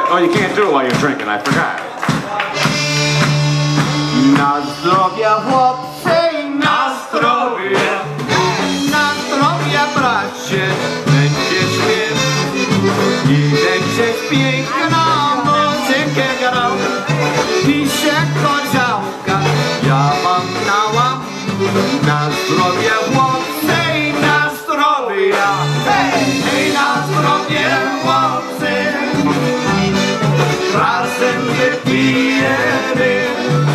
Oh, you can't do it while you're drinking, I forgot. Na zdrowie chłopcy i na zdrowie, bracie, będzie śpiew i będzie piękna muzykę grał. I się koziołka ja wam dałam. Na zdrowie chłopcy i na zdrowie, hej, na zdrowie chłopcy, razem wypijemy.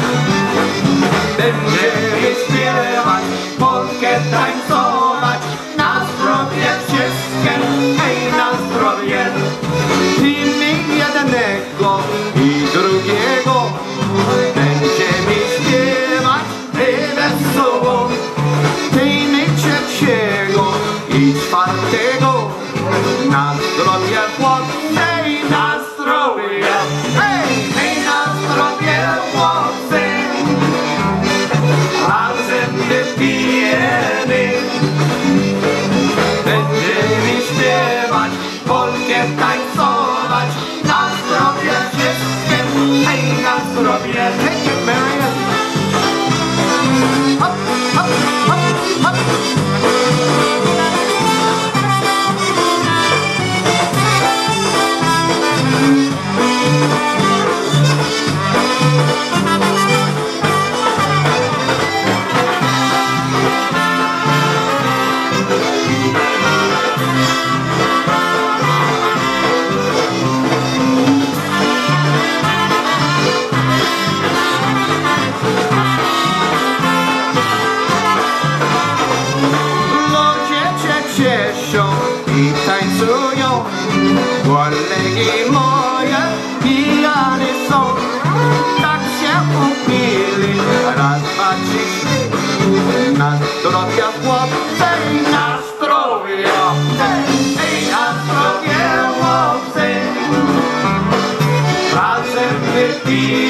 Będziemy śpiewać, polkę tańcować, na zdrowie wszystkie, hej, na zdrowie. I my jednego i drugiego będziemy śpiewać wesoło. I my trzeciego i czwartego, na zdrowie chłopcy i na zdrowie, hej, hej, na zdrowie chłopcy, razem wypijemy. Będziemy śpiewać, polkę tańcować, na zdrowie wszystkie, hej, na zdrowie. Take it, Marian. Hop, hop, hop, hop. I tańcują, kolegi moje pijane są. Tak się upili, raz, dwa, trzy, na zdrowie chłopcy i na zdrowie, hej, na zdrowie chłopcy, razem wypijemy.